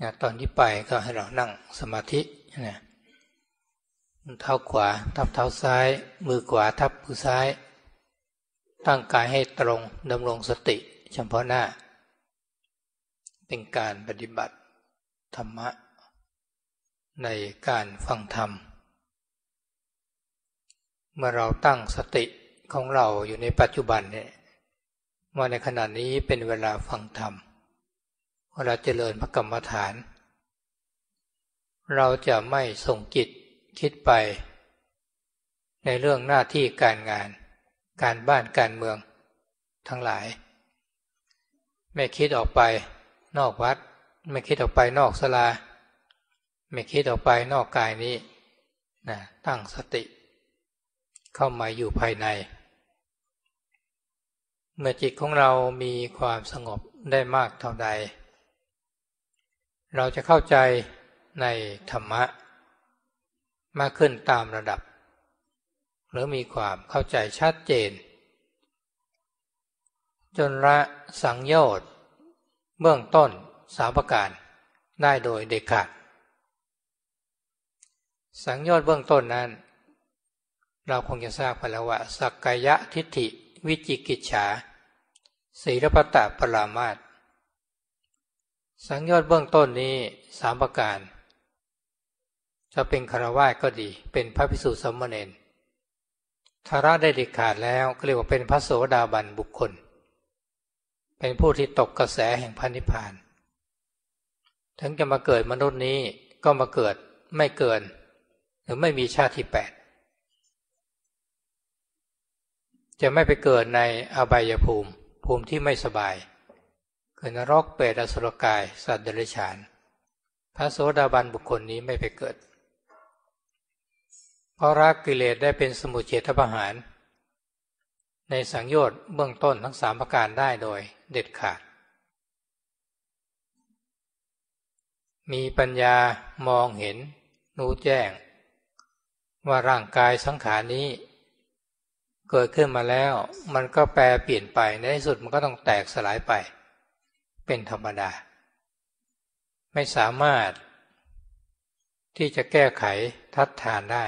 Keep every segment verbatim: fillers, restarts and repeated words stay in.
ตอนที่ไปก็ให้เรานั่งสมาธินะเท้าขวาทับเท้าซ้ายมือขวาทับมือซ้ายตั้งกายให้ตรงดำรงสติเฉพาะหน้าเป็นการปฏิบัติธรรมะในการฟังธรรมเมื่อเราตั้งสติของเราอยู่ในปัจจุบันเนี่ยว่าในขณะนี้เป็นเวลาฟังธรรมเวลาเจริญพระกรรมฐานเราจะไม่ส่งจิตคิดไปในเรื่องหน้าที่การงานการบ้านการเมืองทั้งหลายไม่คิดออกไปนอกวัดไม่คิดออกไปนอกศาลาไม่คิดออกไปนอกกายนี้นะตั้งสติเข้ามาอยู่ภายในเมื่อจิตของเรามีความสงบได้มากเท่าใดเราจะเข้าใจในธรรมะมากขึ้นตามระดับหรือมีความเข้าใจชัดเจนจนละสังโยชน์เบื้องต้นสามประการได้โดยเด็ดขาดสังโยชน์เบื้องต้นนั้นเราคงจะทราบไปแล้วว่าสักกายทิฏฐิวิจิกิจฉาศีลพัตตปรามาสสังโยชน์เบื้องต้นนี้สามประการจะเป็นฆราวาสก็ดีเป็นพระภิกษุสามเณรถ้าละได้เด็ดขาดแล้วก็เรียกว่าเป็นพระโสดาบันบุคคลเป็นผู้ที่ตกกระแสแห่งพระนิพพานถึงจะมาเกิดมนุษย์นี้ก็มาเกิดไม่เกินหรือไม่มีชาติที่แปดจะไม่ไปเกิดในอบายภูมิภูมิที่ไม่สบายเกิดนรกเปรตอสุรกายสัตว์เดรัจฉานพระโสดาบันบุคคลนี้ไม่ไปเกิดเพราะละกิเลสได้เป็นสมุจเฉทประหารในสังโยชน์เบื้องต้นทั้งสามประการได้โดยเด็ดขาดมีปัญญามองเห็นรู้แจ้งว่าร่างกายสังขารนี้เกิดขึ้นมาแล้วมันก็แปรเปลี่ยนไปในที่สุดมันก็ต้องแตกสลายไปเป็นธรรมดาไม่สามารถที่จะแก้ไขทัดทานได้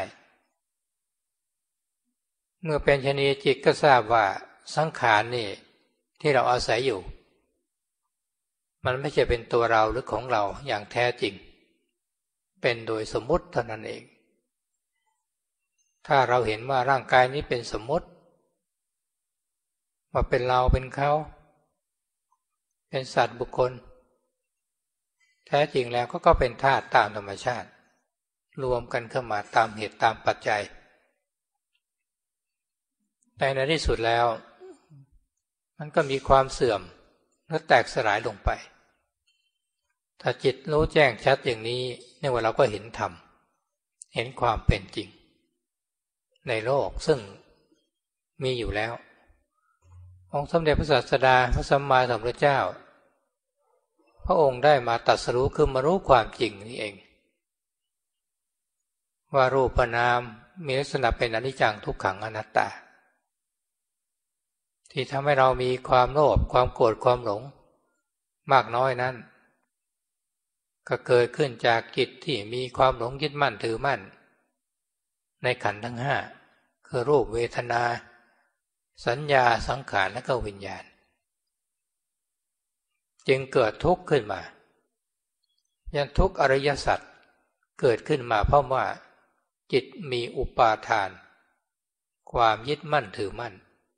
เมื่อเป็นชนีจิตก็ทราบว่าสังขารนี่ที่เราอาศัยอยู่มันไม่ใช่เป็นตัวเราหรือของเราอย่างแท้จริงเป็นโดยสมมุติเท่านั้นเองถ้าเราเห็นว่าร่างกายนี้เป็นสมมุติว่าเป็นเราเป็นเขาเป็นสัตว์บุคคลแท้จริงแล้วก็ก็เป็นธาตุตามธรรมชาติรวมกันเข้ามาตามเหตุตามปัจจัยแต่ในที่สุดแล้วมันก็มีความเสื่อมและแตกสลายลงไปถ้าจิตรู้แจ้งชัดอย่างนี้เนี่ยว่าเราก็เห็นธรรมเห็นความเป็นจริงในโลกซึ่งมีอยู่แล้วองค์สมเด็จพระศาสดาพระสัมมาสัมพุทธเจ้าพระองค์ได้มาตรัสรู้คือมารู้ความจริงนี่เองว่ารูปนามมีลักษณะเป็นอนิจจังทุกขังอนัตตาที่ทำให้เรามีความโลภความโกรธความหลงมากน้อยนั้นก็เกิดขึ้นจากจิตที่มีความหลงยึดมั่นถือมั่นในขันธ์ทั้งห้าคือรูปเวทนาสัญญาสังขารและก็วิญญาณจึงเกิดทุกข์ขึ้นมายันทุกข์อริยสัจเกิดขึ้นมาเพราะว่าจิตมีอุปาทานความยึดมั่นถือมั่น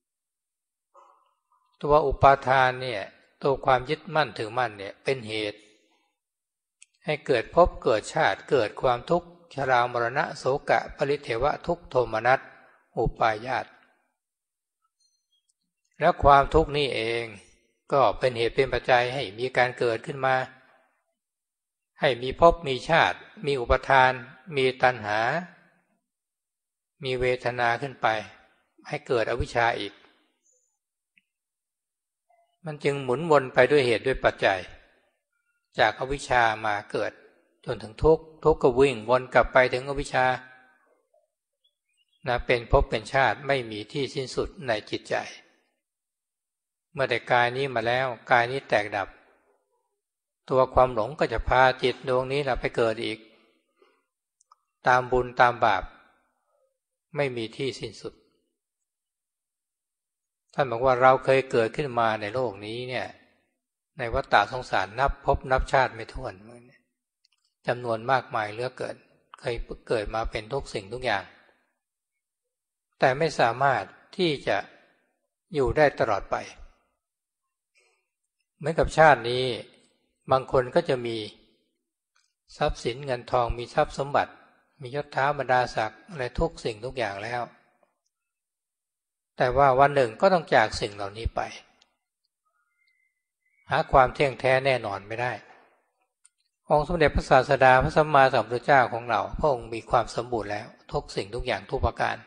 ตัวอุปาทานเนี่ยตัวความยึดมั่นถือมั่นเนี่ยเป็นเหตุให้เกิดภพเกิดชาติเกิดความทุกข์ชรามรณะโศกะปริเทวะทุกขโทมนัสอุปาญาตแล้วความทุกข์นี้เองก็เป็นเหตุเป็นปัจจัยให้มีการเกิดขึ้นมาให้มีภพมีชาติมีอุปทานมีตัณหามีเวทนาขึ้นไปให้เกิดอวิชชาอีกมันจึงหมุนวนไปด้วยเหตุด้วยปัจจัยจากอวิชชามาเกิดจนถึงทุกข์ทุกข์ก็วิ่งวนกลับไปถึงอวิชชานะเป็นภพเป็นชาติไม่มีที่สิ้นสุดในจิตใจเมื่อแต่กายนี้มาแล้วกายนี้แตกดับตัวความหลงก็จะพาจิตดวงนี้นะไปเกิดอีกตามบุญตามบาปไม่มีที่สิ้นสุดท่านบอกว่าเราเคยเกิดขึ้นมาในโลกนี้เนี่ยในวัฏฏะสงสารนับพบนับชาติไม่ถ้วนจำนวนมากมายเหลือเกินเคยเกิดมาเป็นทุกสิ่งทุกอย่างแต่ไม่สามารถที่จะอยู่ได้ตลอดไปเหมือนกับชาตินี้บางคนก็จะมีทรัพย์สินเงินทองมีทรัพย์สมบัติมียศถาบรรดาศักดิ์อะไรทุกสิ่งทุกอย่างแล้วแต่ว่าวันหนึ่งก็ต้องจากสิ่งเหล่านี้ไปหาความเที่ยงแท้แน่นอนไม่ได้องค์สมเด็จพระศาสดาพระสัมมาสัมพุทธเจ้าของเราพระองค์มีความสมบูรณ์แล้วทุกสิ่งทุกอย่างทุกประการ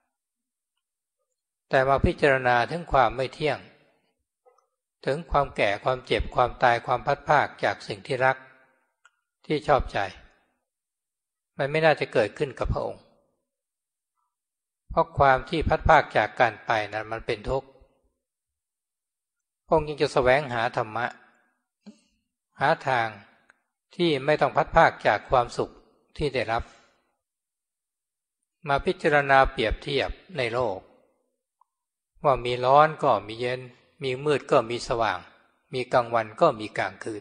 แต่มาพิจารณาถึงความไม่เที่ยงถึงความแก่ความเจ็บความตายความพัดพรากจากสิ่งที่รักที่ชอบใจมันไม่น่าจะเกิดขึ้นกับพระองค์เพราะความที่พัดพรากจากกันไปนั้นมันเป็นทุกข์พระองค์ยังจะแสวงหาธรรมะหาทางที่ไม่ต้องพัดพรากจากความสุขที่ได้รับมาพิจารณาเปรียบเทียบในโลกว่ามีร้อนก็มีเย็นมีมืดก็มีสว่างมีกลางวันก็มีกลางคืน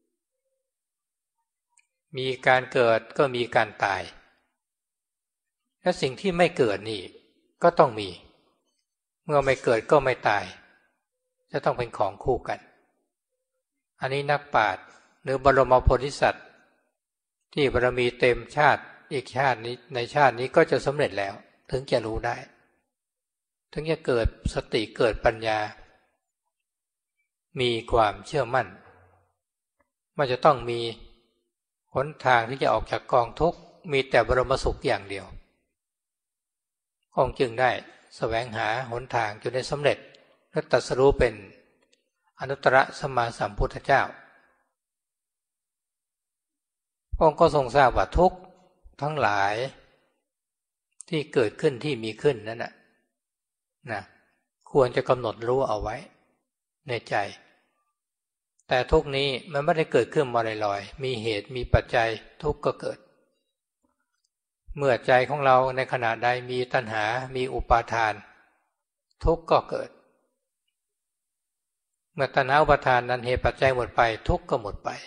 มีการเกิดก็มีการตายและสิ่งที่ไม่เกิดนี่ก็ต้องมีเมื่อไม่เกิดก็ไม่ตายจะต้องเป็นของคู่กันอันนี้นักปราชญ์หรือบรมโพธิสัตว์ที่บารมีเต็มชาติอีกชาตินี้ในชาตินี้ก็จะสำเร็จแล้วถึงจะรู้ได้ถึงจะเกิดสติเกิดปัญญามีความเชื่อมั่นว่าจะต้องมีหนทางที่จะออกจากกองทุกข์มีแต่บรมสุขอย่างเดียวองค์จึงได้แสวงหาหนทางจนได้สำเร็จและตรัสรู้เป็นอนุตตรสัมมาสัมพุทธเจ้าองค์ก็ทรงทราบว่าทุกข์ทั้งหลายที่เกิดขึ้นที่มีขึ้นนั่นน่ะนะควรจะกำหนดรู้เอาไว้ในใจแต่ทุกนี้มันไม่ได้เกิดขึ้นมาลอยๆมีเหตุมีปัจจัยทุกข์ก็เกิดเมื่อใจของเราในขณะใดมีตัณหามีอุปาทานทุกข์ก็เกิดเมื่อตัณหาอุปาทานนั้นเหตุปัจจัยหมดไปทุกข์ก็หมดไป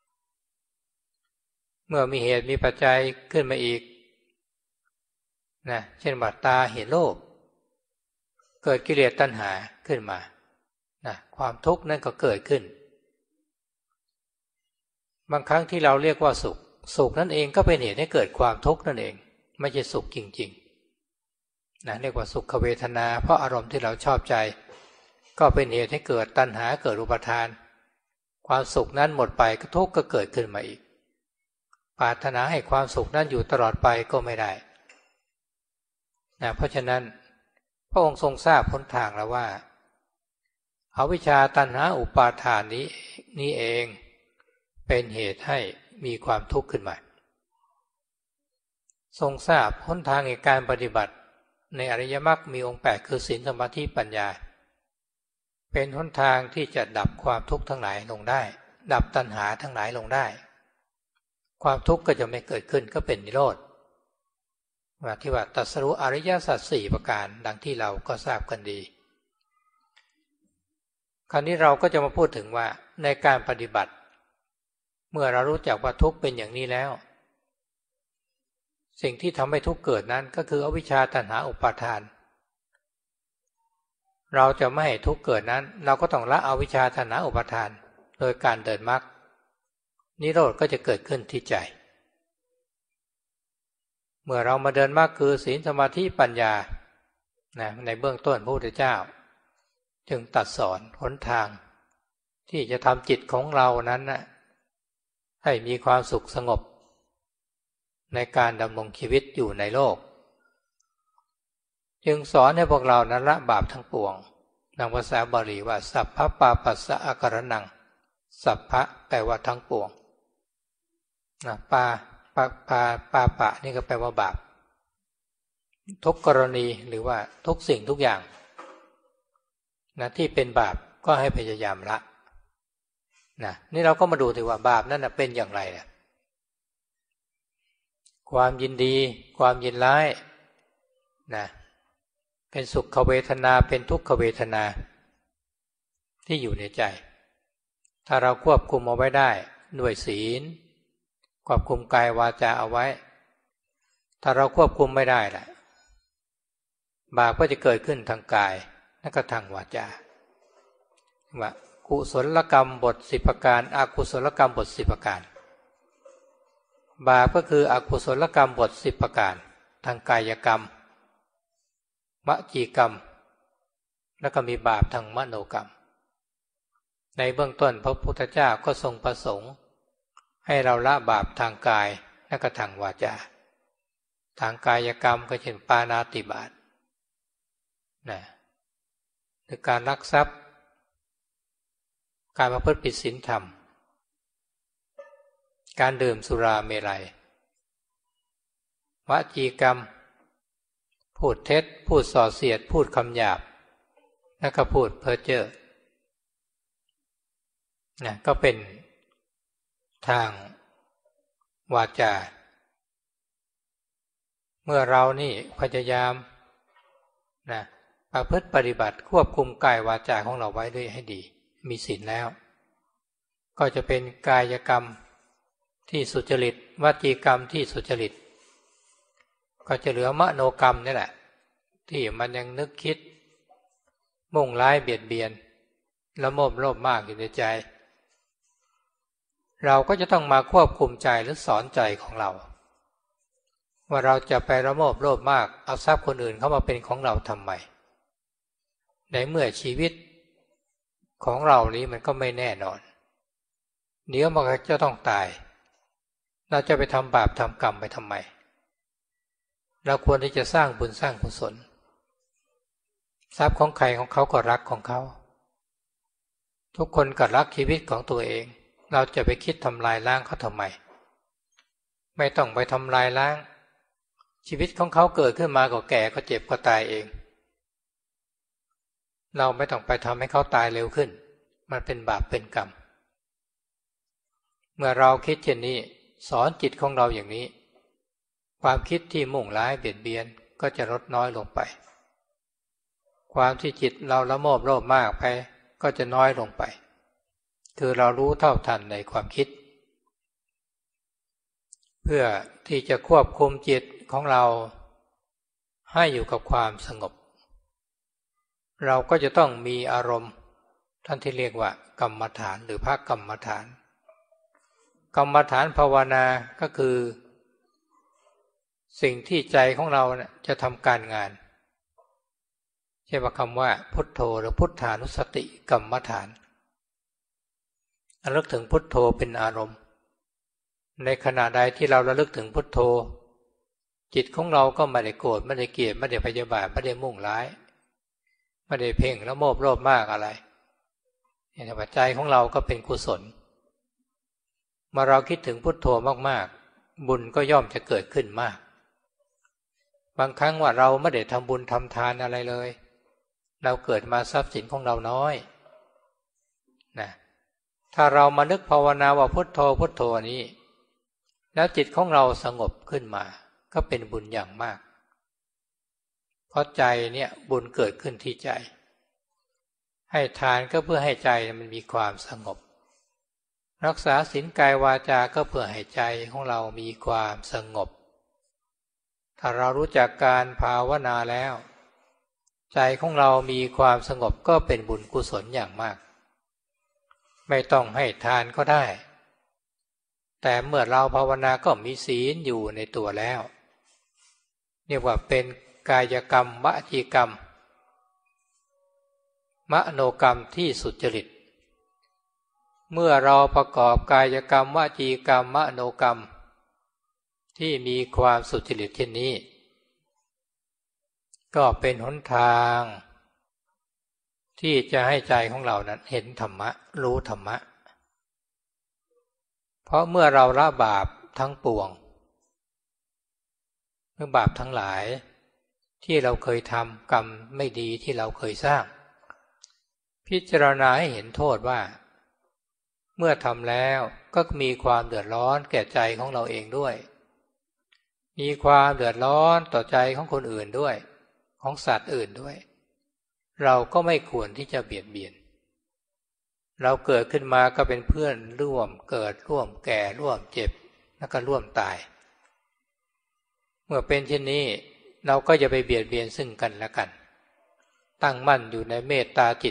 เมื่อมีเหตุมีปัจจัยขึ้นมาอีกนะเช่นว่าตาเห็นโลภเกิดกิเลสตัณหาขึ้นมานะความทุกข์นั่นก็เกิดขึ้นบางครั้งที่เราเรียกว่าสุขสุขนั่นเองก็เป็นเหตุให้เกิดความทุกข์นั่นเองไม่ใช่สุขจริงๆนะเรียกว่าสุขเวทนาเพราะอารมณ์ที่เราชอบใจก็เป็นเหตุให้เกิดตัณหาเกิดอุปาทานความสุขนั้นหมดไปก็ทุกข์ก็เกิดขึ้นมาอีกปรารถนาให้ความสุขนั้นอยู่ตลอดไปก็ไม่ได้นะเพราะฉะนั้นพระองค์ทรงทราบหนทางแล้วว่าอวิชชาตัณหาอุปาทานนี้นี้เองเป็นเหตุให้มีความทุกข์ขึ้นมาทรงทราบหนทางในการปฏิบัติในอริยมรรคมีองค์แปดคือศีลสมาธิปัญญาเป็นหนทางที่จะดับความทุกข์ทั้งหลายลงได้ดับตัณหาทั้งหลายลงได้ความทุกข์ก็จะไม่เกิดขึ้นก็เป็นนิโรธว่าที่ว่าตรัสรู้อริยสัจสี่ประการดังที่เราก็ทราบกันดีคราวนี้เราก็จะมาพูดถึงว่าในการปฏิบัติเมื่อเรารู้จักว่าทุกข์เป็นอย่างนี้แล้วสิ่งที่ทำให้ทุกข์เกิดนั้นก็คืออวิชชาตัณหาอุปาทานเราจะไม่ให้ทุกข์เกิดนั้นเราก็ต้องละอวิชชาตัณหาอุปาทานโดยการเดินมรรคนิโรธก็จะเกิดขึ้นที่ใจเมื่อเรามาเดินมรรคคือศีลสมาธิปัญญานะในเบื้องต้นพระพุทธเจ้าจึงตรัสสอนหนทางที่จะทำจิตของเรานั้นนะให้มีความสุขสงบในการดำรงชีวิตอยู่ในโลกจึงสอนให้พวกเรานั้นละบาปทั้งปวงดังภาษาบาลีว่าสัพพะปาปัสสะอาการนังสัพพะแปลว่าทั้งปวงนะปาปาปาปาปะนี่ก็แปลว่าบาปทุกกรณีหรือว่าทุกสิ่งทุกอย่างนะที่เป็นบาปก็ให้พยายามละนะนี่เราก็มาดูถึงว่าบาปนั้นนะเป็นอย่างไรนะความยินดีความยินร้ายนะเป็นสุขเวทนาเป็นทุกขเวทนาที่อยู่ในใจถ้าเราควบคุมเอาไว้ได้ด้วยศีลควบคุมกายวาจาเอาไว้ถ้าเราควบคุมไม่ได้ล่ะบาปก็จะเกิดขึ้นทางกายและก็ทางวาจาว่ากุศลกรรมบทสิบประการอกุศลกรรมบทสิบประการบาปก็คืออกุศลกรรมบทสิบประการทางกายกรรมวจีกรรมแล้วก็มีบาปทางมโนกรรมในเบื้องต้นพระพุทธเจ้าก็ทรงประสงค์ให้เราละบาปทางกายและก็ทางวาจาทางกายกรรมก็เช่นปาณาติบาตนะหรือการลักทรัพย์การประพฤติผิดศีลธรรมการดื่มสุราเมรัยวจีกรรมพูดเท็จพูดส่อเสียดพูดคำหยาบและก็พูดเพ้อเจ้อนะก็เป็นทางวาจาเมื่อเรานี่พยายามนะประพฤติปฏิบัติควบคุมกายวาจาของเราไว้ด้วยให้ดีมีศีลแล้วก็จะเป็นกายกรรมที่สุจริตวจีกรรมที่สุจริตก็จะเหลือมโนกรรมนี่แหละที่มันยังนึกคิดมุ่งร้ายเบียดเบียนละโมบโลภมากอยู่ในใจเราก็จะต้องมาควบคุมใจหรือสอนใจของเราว่าเราจะไปละโมบโลภมากเอาทรัพย์คนอื่นเข้ามาเป็นของเราทำไมในเมื่อชีวิตของเรานี้มันก็ไม่แน่นอนเดี๋ยวมันก็จะต้องตายเราจะไปทำบาปทำกรรมไปทำไมเราควรที่จะสร้างบุญสร้างกุศลทรัพย์ของใครของเขาก็รักของเขาทุกคนก็รักชีวิตของตัวเองเราจะไปคิดทำลายล้างเขาทำไมไม่ต้องไปทำลายล้างชีวิตของเขาเกิดขึ้นมาก็แก่ก็เจ็บก็ตายเองเราไม่ต้องไปทำให้เขาตายเร็วขึ้นมันเป็นบาปเป็นกรรมเมื่อเราคิดเช่นนี้สอนจิตของเราอย่างนี้ความคิดที่มุ่งร้ายเบียดเบียนก็จะลดน้อยลงไปความที่จิตเราละโมบโลภมากไปก็จะน้อยลงไปคือเรารู้เท่าทันในความคิดเพื่อที่จะควบคุมจิตของเราให้อยู่กับความสงบเราก็จะต้องมีอารมณ์ท่านที่เรียกว่ากรรมฐานหรือภาคกรรมฐานกรรมฐานภาวนาก็คือสิ่งที่ใจของเราจะทำการงานใช่ว่าคำว่าพุทโธหรือพุทธานุสติกรรมฐานระลึกถึงพุทโธเป็นอารมณ์ในขณะใดที่เราระลึกถึงพุทโธจิตของเราก็ไม่ได้โกรธไม่ได้เกลียดไม่ได้พยาบาทไม่ได้มุ่งร้ายไม่ได้เพ่งละโมบโลภมากอะไรเนี่ยปัจจัยของเราก็เป็นกุศลเมื่อเราคิดถึงพุทโธมากๆบุญก็ย่อมจะเกิดขึ้นมากบางครั้งว่าเราไม่ได้ทำบุญทำทานอะไรเลยเราเกิดมาทรัพย์สินของเราน้อยนะถ้าเรามานึกภาวนาว่าพุทโธพุทโธนี้แล้วจิตของเราสงบขึ้นมาก็เป็นบุญอย่างมากเพราะใจเนี่ยบุญเกิดขึ้นที่ใจให้ทานก็เพื่อให้ใจมันมีความสงบรักษาศีลกายวาจาก็เพื่อให้ใจของเรามีความสงบถ้าเรารู้จักการภาวนาแล้วใจของเรามีความสงบก็เป็นบุญกุศลอย่างมากไม่ต้องให้ทานก็ได้แต่เมื่อเราภาวนาก็มีศีลอยู่ในตัวแล้วเรียกว่าเป็นกายกรรมวจีกรรมมโนกรรมที่สุจริตเมื่อเราประกอบกายกรรมวจีกรรมมโนกรรมที่มีความสุจริตเช่นนี้ก็เป็นหนทางที่จะให้ใจของเรานั้นเห็นธรรมะรู้ธรรมะเพราะเมื่อเราละบาปทั้งปวงเมื่อบาปทั้งหลายที่เราเคยทำกรรมไม่ดีที่เราเคยสร้างพิจารณาให้เห็นโทษว่าเมื่อทำแล้วก็มีความเดือดร้อนแก่ใจของเราเองด้วยมีความเดือดร้อนต่อใจของคนอื่นด้วยของสัตว์อื่นด้วยเราก็ไม่ควรที่จะเบียดเบียนเราเกิดขึ้นมาก็เป็นเพื่อนร่วมเกิดร่วมแก่ร่วมเจ็บแล้วก็ร่วมตายเมื่อเป็นเช่นนี้เราก็อย่าไปเบียดเบียนซึ่งกันและกันตั้งมั่นอยู่ในเมตตาจิต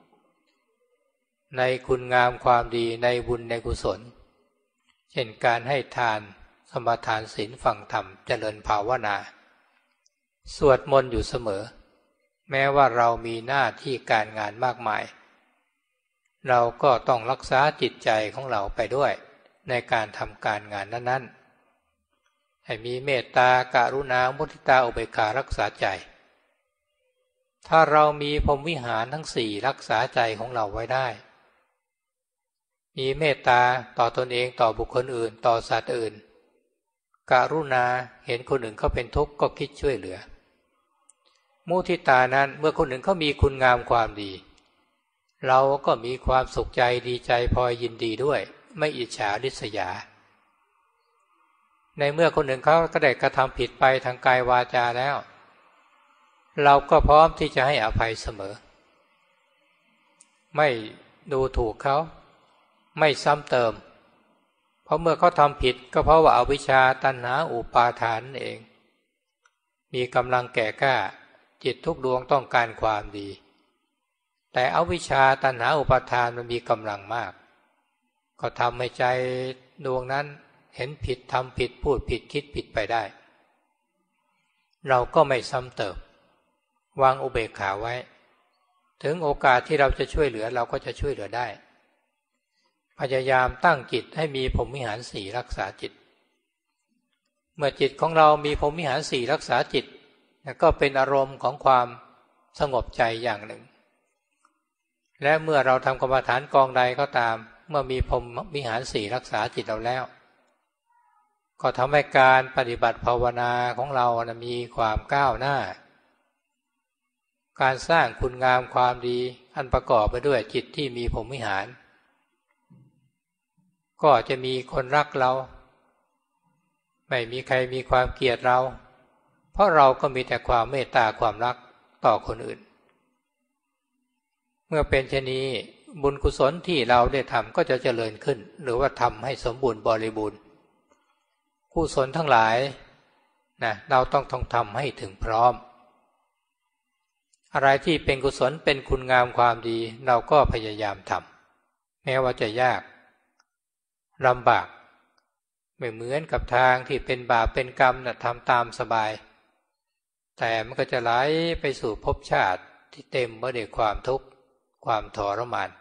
ในคุณงามความดีในบุญในกุศลเช่นการให้ทานสมาทานศีลฟังธรรมเจริญภาวนาสวดมนต์อยู่เสมอแม้ว่าเรามีหน้าที่การงานมากมายเราก็ต้องรักษาจิตใจของเราไปด้วยในการทำการงานนั้นๆให้มีเมตตากรุณามุทิตาอุเบกขารักษาใจถ้าเรามีพรหมวิหารทั้งสี่รักษาใจของเราไว้ได้มีเมตตาต่อตนเองต่อบุคคลอื่นต่อสัตว์อื่นกรุณาเห็นคนอื่นเขาเป็นทุกข์ก็คิดช่วยเหลือมุทิตานั้นเมื่อคนอื่นเขามีคุณงามความดีเราก็มีความสุขใจดีใจพลอยยินดีด้วยไม่อิจฉาริษยาในเมื่อคนอื่นเขาก็ได้กระทำผิดไปทางกายวาจาแล้วเราก็พร้อมที่จะให้อภัยเสมอไม่ดูถูกเขาไม่ซ้ำเติมเพราะเมื่อเขาทำผิดก็เพราะว่าอวิชชาตัณหาอุปาทานเองมีกำลังแก่กล้าจิตทุกดวงต้องการความดีแต่อวิชชาตัณหาอุปาทานมันมีกำลังมากก็ทำให้ใจดวงนั้นเห็นผิดทำผิดพูดผิดคิดผิดไปได้เราก็ไม่ซ้ำเติมวางอุเบกขาไว้ถึงโอกาสที่เราจะช่วยเหลือเราก็จะช่วยเหลือได้พยายามตั้งจิตให้มีพรหมวิหารสี่รักษาจิตเมื่อจิตของเรามีพรหมวิหารสี่รักษาจิตก็เป็นอารมณ์ของความสงบใจอย่างหนึ่งและเมื่อเราทำกรรมฐานกองใดก็ตามเมื่อมีพรหมวิหารสี่รักษาจิตเราแล้วก็ทำให้การปฏิบัติภาวนาของเรานะมีความก้าวหน้าการสร้างคุณงามความดีอันประกอบไปด้วยจิตที่มีพรหมวิหารก็จะมีคนรักเราไม่มีใครมีความเกลียดเราเพราะเราก็มีแต่ความเมตตาความรักต่อคนอื่นเมื่อเป็นเช่นนี้บุญกุศลที่เราได้ทำก็จะเจริญขึ้นหรือว่าทำให้สมบูรณ์บริบูรณ์กุศลทั้งหลายนะเราต้องต้องทำให้ถึงพร้อมอะไรที่เป็นกุศลเป็นคุณงามความดีเราก็พยายามทำแม้ว่าจะยากลำบากไม่เหมือนกับทางที่เป็นบาปเป็นกรรมนะทำตามสบายแต่มันก็จะไหลไปสู่ภพชาติที่เต็มไปด้วยความทุกข์ความทรมาน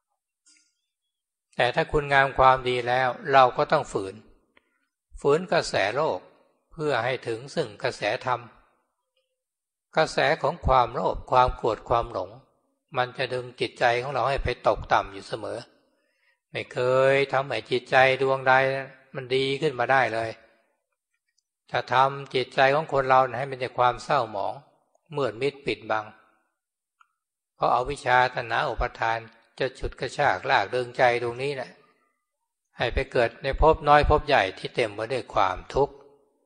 แต่ถ้าคุณงามความดีแล้วเราก็ต้องฝืนฝืนกระแสโลกเพื่อให้ถึงซึ่งกระแสธรรมกระแสของความโลภความโกรธความหลงมันจะดึงจิตใจของเราให้ไปตกต่ำอยู่เสมอไม่เคยทำให้จิตใจดวงใดมันดีขึ้นมาได้เลยจะทำจิตใจของคนเราให้เป็นแต่ความเศร้าหมองมืดมิดปิดบังเพราะอวิชชาตัณหาอุปาทานจะฉุดกระชากลากดึงใจตรงนี้แหละให้ไปเกิดในภพน้อยภพใหญ่ที่เต็มไปด้วยความทุกข์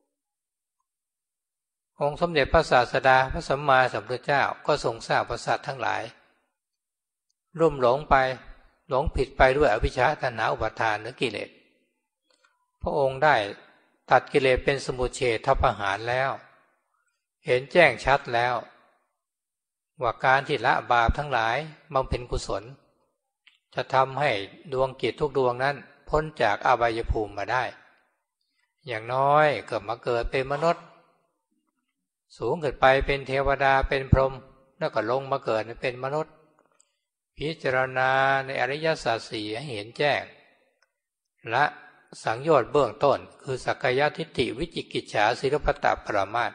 องค์สมเด็จพระศาสดาพระสัมมาสัมพุทธเจ้าก็ทรงสร้างประสาททั้งหลายลุ่มหลงไปหลงผิดไปด้วยอวิชชาตัณหาอุปาทานหรือกิเลสพระองค์ได้ตัดกิเลสเป็นสมุจเฉทประหารแล้วเห็นแจ้งชัดแล้วว่าการที่ละบาปทั้งหลายบำเพ็ญกุศลจะทำให้ดวงจิตทุกดวงนั้นพ้นจากอบายภูมิมาได้อย่างน้อยเกิดมาเกิดเป็นมนุษย์สูงขึ้นไปเป็นเทวดาเป็นพรหมแล้วก็ลงมาเกิดเป็นมนุษย์พิจารณาในอริยสัจสี่ให้เห็นแจ้งและสังโยชน์เบื้องต้นคือสักกายทิฏฐิวิจิกิจฉาศีลพัตตปรามาส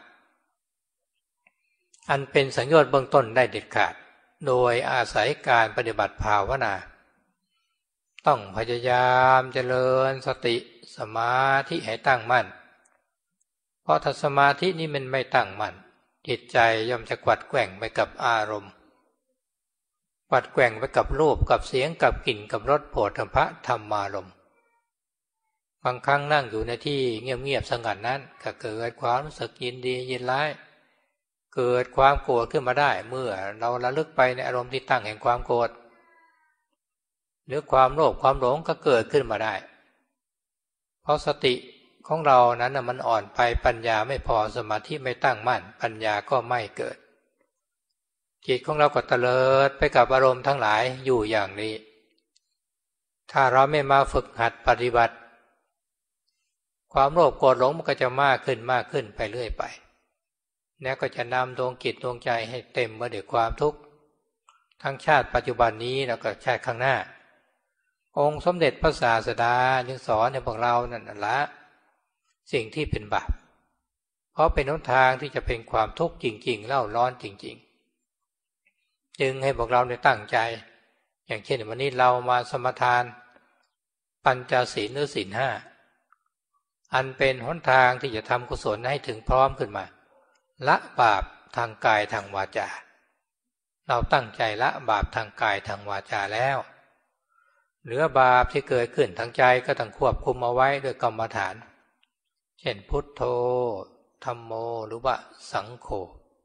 อันเป็นสังโยชน์เบื้องต้นได้เด็ดขาดโดยอาศัยการปฏิบัติภาวนาต้องพยายามเจริญสติสมาธิให้ตั้งมั่นเพราะถ้าสมาธินี้มันไม่ตั้งมั่นจิตใจย่อมจะกวัดแกว่งไปกับอารมณ์ปัดแกว่งไปกับรูปกับเสียงกับกลิ่นกับรสโผฏฐัพพะธรรมารมณ์บางครั้งนั่งอยู่ในที่เงียบๆสงัดนั้นก็เกิดความรู้สึกยินดียินร้ายเกิดความโกรธขึ้นมาได้เมื่อเราระลึกไปในอารมณ์ที่ตั้งแห่งความโกรธหรือความโลภความหลงก็เกิดขึ้นมาได้เพราะสติของเรานั้นน่ะมันอ่อนไปปัญญาไม่พอสมาธิไม่ตั้งมั่นปัญญาก็ไม่เกิดจิตของเราก็เตลิดไปกับอารมณ์ทั้งหลายอยู่อย่างนี้ถ้าเราไม่มาฝึกหัดปฏิบัติความโลภโกรธหลงมันก็จะมากขึ้นมากขึ้นไปเรื่อยไปแล้วก็จะนำดวงจิตดวงใจให้เต็มไปด้วยความทุกข์ทั้งชาติปัจจุบันนี้แล้วก็ชาติข้างหน้าองค์สมเด็จพระศาสดาจึงสอนให้พวกเรานั่นละสิ่งที่เป็นบาปเพราะเป็นหนทางที่จะเป็นความทุกข์จริงๆเล่าร้อนจริงๆจึงให้พวกเราได้ตั้งใจอย่างเช่นวันนี้เรามาสมทานปัญจศีลหรือศีลห้าอันเป็นหนทางที่จะทำกุศลให้ถึงพร้อมขึ้นมาละบาปทางกายทางวาจาเราตั้งใจละบาปทางกายทางวาจาแล้วเหลือบาปที่เกิดขึ้นทางใจก็ต้องควบคุมเอาไว้ด้วยกรรมฐานเช่นพุทโธธัมโมหรือว่าสังโฆ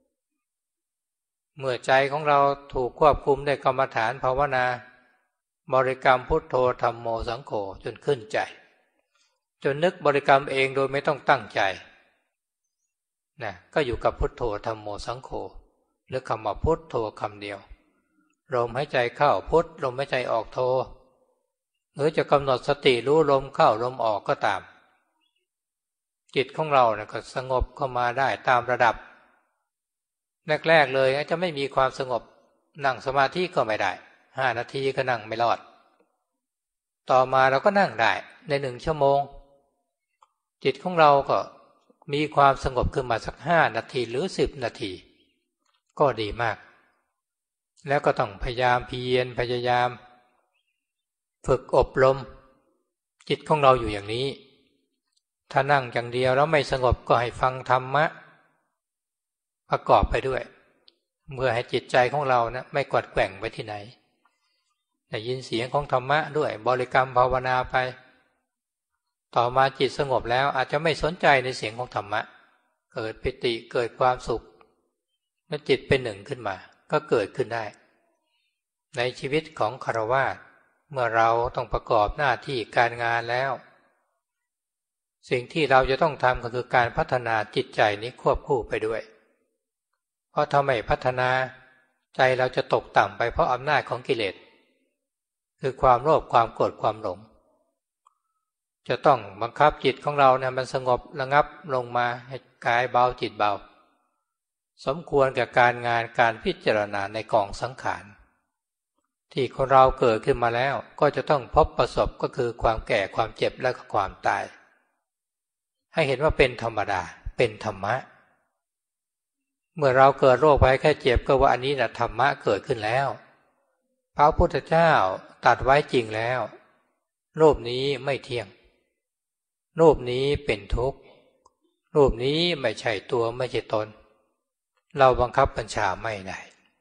เมื่อใจของเราถูกควบคุมด้วยกรรมฐานภาวนาบริกรรมพุทโธธัมโมสังโฆจนขึ้นใจจนนึกบริกรรมเองโดยไม่ต้องตั้งใจนะก็อยู่กับพุทโธธัมโมสังโฆหรือคำว่าพุทโธคำเดียวลมหายใจเข้าพุทลมหายใจออกโธหรือจะกำหนดสติรู้ลมเข้าลมออกก็ตามจิตของเราเนี่ยก็สงบเข้ามาได้ตามระดับแรกๆเลยจะไม่มีความสงบนั่งสมาธิก็ไม่ได้ห้านาทีก็นั่งไม่รอดต่อมาเราก็นั่งได้ในหนึ่งชั่วโมงจิตของเราก็มีความสงบขึ้นมาสักห้านาทีหรือสิบนาทีก็ดีมากแล้วก็ต้องพยายามเพียรพยายามฝึกอบรมจิตของเราอยู่อย่างนี้ถ้านั่งอย่างเดียวแล้วไม่สงบก็ให้ฟังธรรมะประกอบไปด้วยเพื่อให้จิตใจของเรานะไม่กวัดแกว่งไปที่ไหนได้ยินเสียงของธรรมะด้วยบริกรรมภาวนาไปต่อมาจิตสงบแล้วอาจจะไม่สนใจในเสียงของธรรมะเกิดปิติเกิดความสุขและจิตเป็นหนึ่งขึ้นมาก็เกิดขึ้นได้ในชีวิตของฆราวาสเมื่อเราต้องประกอบหน้าที่การงานแล้วสิ่งที่เราจะต้องทำก็คือการพัฒนาจิตใจนี้ควบคู่ไปด้วยเพราะถ้าไม่พัฒนาใจเราจะตกต่ำไปเพราะอำนาจของกิเลสคือความโลภความโกรธความหลงจะต้องบังคับจิตของเราเนี่ยมันสงบระงับลงมาให้กายเบาจิตเบาสมควรกับการงานการพิจารณาในกองสังขารที่คนเราเกิดขึ้นมาแล้วก็จะต้องพบประสบก็คือความแก่ความเจ็บและก็ความตายให้เห็นว่าเป็นธรรมดาเป็นธรรมะเมื่อเราเกิดโรคภัยแค่เจ็บก็ว่าอันนี้นะธรรมะเกิดขึ้นแล้วพระพุทธเจ้าตรัสไว้จริงแล้วรูปนี้ไม่เที่ยงรูปนี้เป็นทุกข์รูปนี้ไม่ใช่ตัวไม่ใช่ตนเราบังคับบัญชาไม่ได้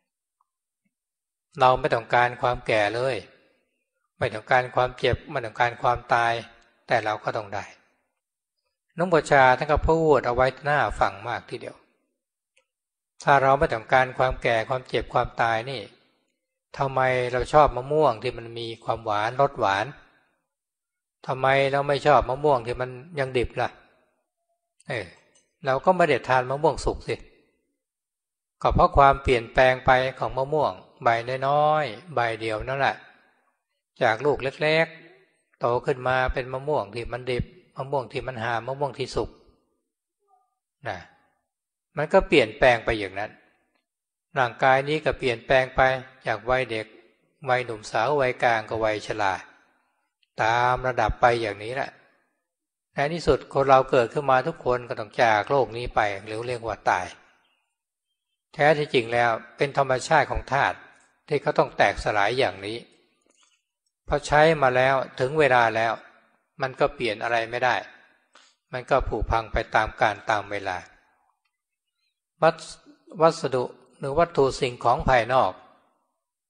เราไม่ต้องการความแก่เลยไม่ต้องการความเจ็บไม่ต้องการความตายแต่เราก็ต้องได้น้องบัญชาท่านก็พูดเอาไว้หน้าฟังมากทีเดียวถ้าเราไม่ต้องการความแก่ความเจ็บความตายนี่ทำไมเราชอบมะม่วงที่มันมีความหวานรสหวานทำไมเราไม่ชอบมะม่วงที่มันยังดิบล่ะเออเราก็ไม่ได้ทานมะม่วงสุกสิก็เพราะความเปลี่ยนแปลงไปของมะม่วงใบน้อยๆใบเดียวนั่นแหละจากลูกเล็กๆโตขึ้นมาเป็นมะม่วงที่มันดิบมะม่วงที่มันหามมะม่วงที่สุกนะมันก็เปลี่ยนแปลงไปอย่างนั้นร่างกายนี้ก็เปลี่ยนแปลงไปจากวัยเด็กวัยหนุ่มสาววัยกลางกับวัยชราตามระดับไปอย่างนี้แหละในที่สุดคนเราเกิดขึ้นมาทุกคนก็ต้องจากโลกนี้ไปหรือเรียกว่าตายแท้ที่จริงแล้วเป็นธรรมชาติของธาตุที่เขาต้องแตกสลายอย่างนี้พอใช้มาแล้วถึงเวลาแล้วมันก็เปลี่ยนอะไรไม่ได้มันก็ผุพังไปตามกาลตามเวลาวัสดุหรือวัตถุสิ่งของภายนอก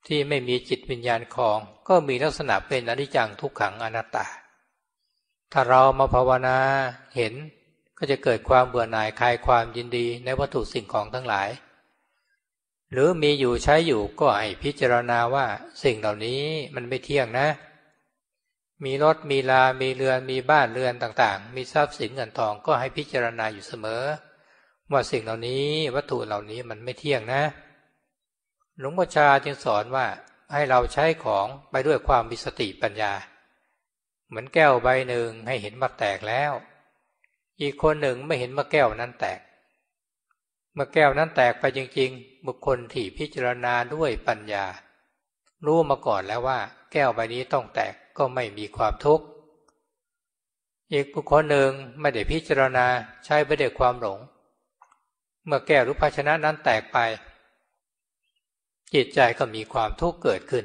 ที่ไม่มีจิตวิญญาณครองก็มีลักษณะเป็นอนิจจังทุกขังอนัตตาถ้าเรามาภาวนาเห็นก็จะเกิดความเบื่อหน่ายคลายความยินดีในวัตถุสิ่งของทั้งหลายหรือมีอยู่ใช้อยู่ก็ให้พิจารณาว่าสิ่งเหล่านี้มันไม่เที่ยงนะมีรถมีลามีเรือนมีบ้านเรือนต่างๆมีทรัพย์สินเงินทองก็ให้พิจารณาอยู่เสมอว่าสิ่งเหล่านี้วัตถุเหล่านี้มันไม่เที่ยงนะหลวงพ่อชาจึงสอนว่าให้เราใช้ของไปด้วยความมีสติปัญญาเหมือนแก้วใบหนึ่งให้เห็นว่าแตกแล้วอีกคนหนึ่งไม่เห็นว่าแก้วนั้นแตกเมื่อแก้วนั้นแตกไปจริงๆบุคคลที่พิจารณาด้วยปัญญารู้มาก่อนแล้วว่าแก้วใบนี้ต้องแตกก็ไม่มีความทุกข์อีกบุคคลหนึ่งไม่ได้พิจารณาใช้ไปด้วยความหลงเมื่อแก้วหรือภาชนะนั้นแตกไปจิตใจก็มีความทุกข์เกิดขึ้น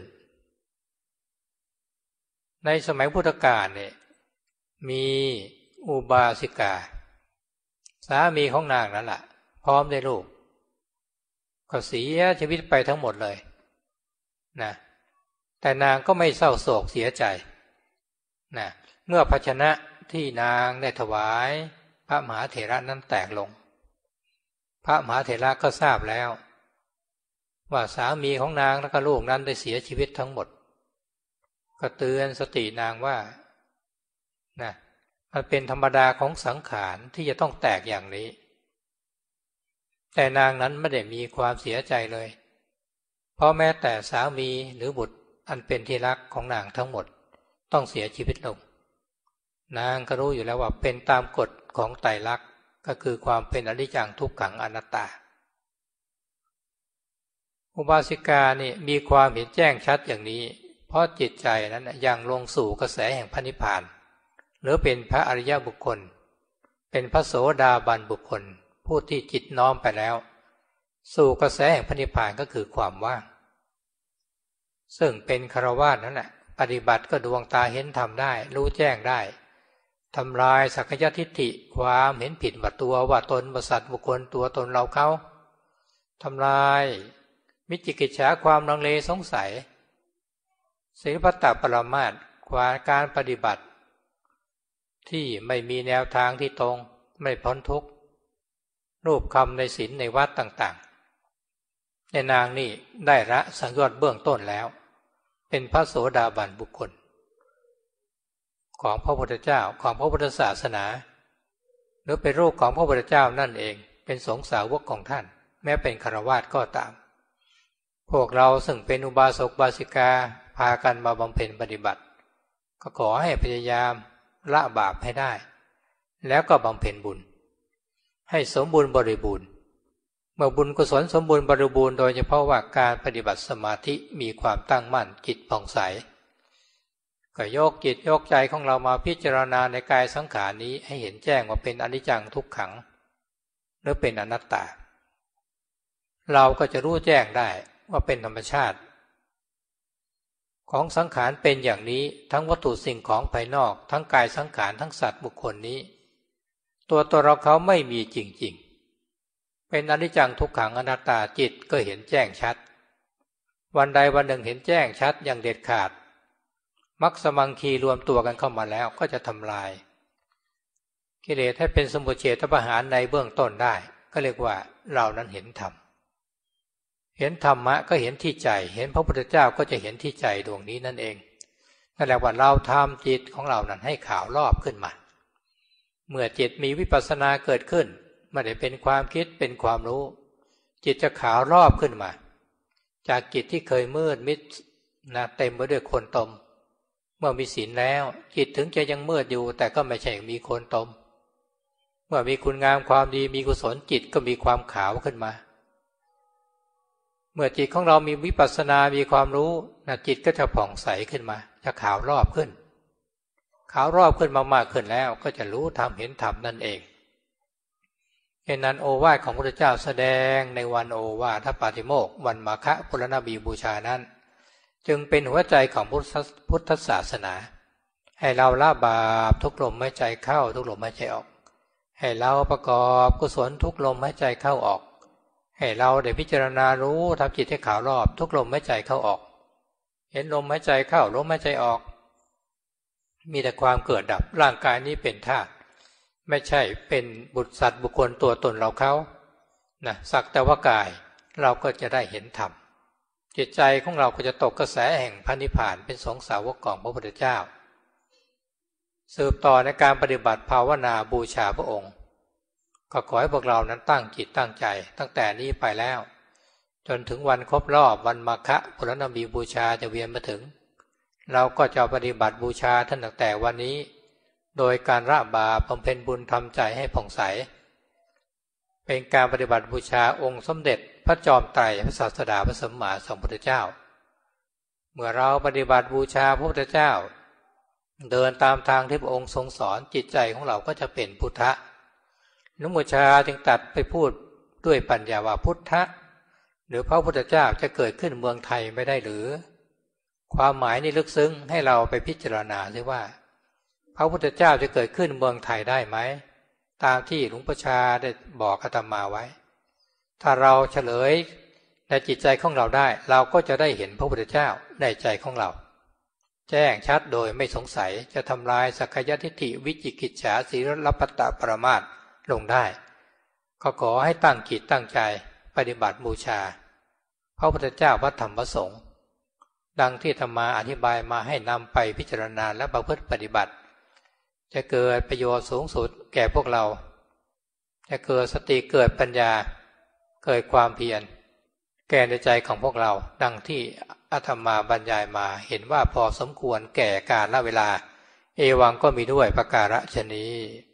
ในสมัยพุทธกาลเนี่ยมีอุบาสิกาสามีของนางนั่นแหละพร้อมได้ลูกก็เสียชีวิตไปทั้งหมดเลยนะแต่นางก็ไม่เศร้าโศกเสียใจนะเมื่อภาชนะที่นางได้ถวายพระมหาเถระนั้นแตกลงพระมหาเถระก็ทราบแล้วว่าสามีของนางและก็ลูกนั้นได้เสียชีวิตทั้งหมดก็เตือนสตินางว่านะมันเป็นธรรมดาของสังขารที่จะต้องแตกอย่างนี้แต่นางนั้นไม่ได้มีความเสียใจเลยเพราะแม้แต่สามีหรือบุตรอันเป็นที่รักของนางทั้งหมดต้องเสียชีวิตลงนางก็รู้อยู่แล้วว่าเป็นตามกฎของไตรลักษณ์ก็คือความเป็นอนิจจังทุกขังอนัตตาอุบาสิกานี่มีความเห็นแจ้งชัดอย่างนี้เพราะจิตใจนั้นยังลงสู่กระแสแห่งพระนิพพานหรือเป็นพระอริยบุคคลเป็นพระโสดาบันบุคคลผู้ที่จิตน้อมไปแล้วสู่กระแสแห่งพระนิพพานก็คือความว่างซึ่งเป็นฆราวาสนั่นแหละปฏิบัติก็ดวงตาเห็นธรรมได้รู้แจ้งได้ทำลายสักยทิฏฐิความเห็นผิดว่าตัวว่าตนว่าสัตว์บุคคลตัวตนเราเขาทำลายวิจิกิจฉาความลังเลสงสัยศีลพัตตปรมาสความการปฏิบัติที่ไม่มีแนวทางที่ตรงไม่พ้นทุกข์รูปคำในศีลในวัดต่างๆในนางนี่ได้ละสังโยชน์เบื้องต้นแล้วเป็นพระโสดาบันบุคคลของพระพุทธเจ้าของพระพุทธศาสนาหรือเป็นรูปของพระพุทธเจ้านั่นเองเป็นสงฆ์สาวกของท่านแม้เป็นฆราวาสก็ตามพวกเราซึ่งเป็นอุบาสกบาสิกาพากันมาบำเพ็ญปฏิบัติก็ขอให้พยายามละบาปให้ได้แล้วก็บำเพ็ญบุญให้สมบูรณ์บริบูรณ์เมื่อบุญกุศลสมบูรณ์บริบูรณ์โดยเฉพาะว่าการปฏิบัติสมาธิมีความตั้งมั่นจิตผ่องใสก็ยกจิตยกใจของเรามาพิจารณาในกายสังขารนี้ให้เห็นแจ้งว่าเป็นอนิจจังทุกขังหรือเป็นอนัตตาเราก็จะรู้แจ้งได้ว่าเป็นธรรมชาติของสังขารเป็นอย่างนี้ทั้งวัตถุสิ่งของภายนอกทั้งกายสังขารทั้งสัตว์บุคคลนี้ตัวตัวเราเขาไม่มีจริงๆเป็นอนิจจังทุกขังอนัตตาจิตก็เห็นแจ้งชัดวันใดวันหนึ่งเห็นแจ้งชัดอย่างเด็ดขาดมรรคสมังคีรวมตัวกันเข้ามาแล้วก็จะทำลายกิเลสให้เป็นสมุจเฉทประหารในเบื้องต้นได้ก็เรียกว่าเรานั้นเห็นธรรมเห็นธรรมะก็เห็นที่ใจเห็นพระพุทธเจ้าก็จะเห็นที่ใจดวงนี้นั่นเองนั่นแหละว่าเราทำจิตของเรานั้นให้ขาวรอบขึ้นมาเมื่อจิตมีวิปัสสนาเกิดขึ้นไม่ได้เป็นความคิดเป็นความรู้จิตจะขาวรอบขึ้นมาจากจิตที่เคยมืดมิดนะเต็มไปด้วยโคลนตมเมื่อมีศีลแล้วจิตถึงจะยังมืดอยู่แต่ก็ไม่ใช่มีโคลนตมเมื่อมีคุณงามความดีมีกุศลจิตก็มีความขาวขึ้นมาเมื่อจิตของเรามีวิปัสสนามีความรู้นะจิตก็จะผ่องใสขึ้นมาจะขาวรอบขึ้นขาวรอบขึ้นมากๆขึ้นแล้วก็จะรู้ธรรมเห็นธรรมนั่นเองเหตุนั้นโอวาทของพระพุทธเจ้าแสดงในวันโอวาทปาติโมกข์วันมาฆปุรณบีบูชานั้นจึงเป็นหัวใจของพุทธศาสนาให้เราละบาปทุกลมหายใจเข้าทุกลมหายใจออกให้เราประกอบกุศลทุกลมหายใจเข้าออกให้เราได้พิจารณารู้ทำจิตให้ขาวรอบทุกลมหายใจเข้าออกเห็นลมหายใจเข้าลมหายใจออกมีแต่ความเกิดดับร่างกายนี้เป็นธาตุไม่ใช่เป็นบุตรสัตว์บุคคลตัวตนเราเขานะสักแต่ว่ากายเราก็จะได้เห็นธรรมจิตใจของเราก็จะตกกระแสแห่งพระนิพพานเป็นสงฆ์สาวกของพระพุทธเจ้าสืบต่อในการปฏิบัติภาวนาบูชาพระองค์ก็ขอให้พวกเรานั้นตั้งจิตตั้งใจตั้งแต่นี้ไปแล้วจนถึงวันครบรอบวันมาฆปุรณมีบูชาจะเวียนมาถึงเราก็จะปฏิบัติบูชาท่านตั้งแต่วันนี้โดยการละบาปบำเพ็ญบุญทำใจให้ผ่องใสเป็นการปฏิบัติบูชาองค์สมเด็จพระจอมไตรพระศาสดาพระสัมมาสัมพุทธเจ้าเมื่อเราปฏิบัติบูชาพระพุทธเจ้าเดินตามทางที่พระองค์ทรงสอนจิตใจของเราก็จะเป็นพุทธะนุบูชาจึงตัดไปพูดด้วยปัญญาว่าพุทธะหรือพระพุทธเจ้าจะเกิดขึ้นเมืองไทยไม่ได้หรือความหมายนี้ลึกซึ้งให้เราไปพิจารณาซิว่าพระพุทธเจ้าจะเกิดขึ้นเมืองไทยได้ไหมตามที่หลวงพ่อชาได้บอกอาตมาไว้ถ้าเราเฉลยในจิตใจของเราได้เราก็จะได้เห็นพระพุทธเจ้าในใจของเราแจ้งชัดโดยไม่สงสัยจะทำลายสักกายทิฏฐิวิจิกิจฉาสีลพัตตปรมาสลงได้ก็ขอให้ตั้งจิตตั้งใจปฏิบัติบูชาพระพุทธเจ้าพระธรรมพระสงฆ์ดังที่ธรรมาอธิบายมาให้นำไปพิจารณาและประพฤติปฏิบัติจะเกิดประโยชน์สูงสุดแก่พวกเราจะเกิดสติเกิดปัญญาเกิดความเพียรแก่ในใจของพวกเราดังที่อาตมาบรรยายมาเห็นว่าพอสมควรแก่กาลเวลาเอวังก็มีด้วยประการฉะนี้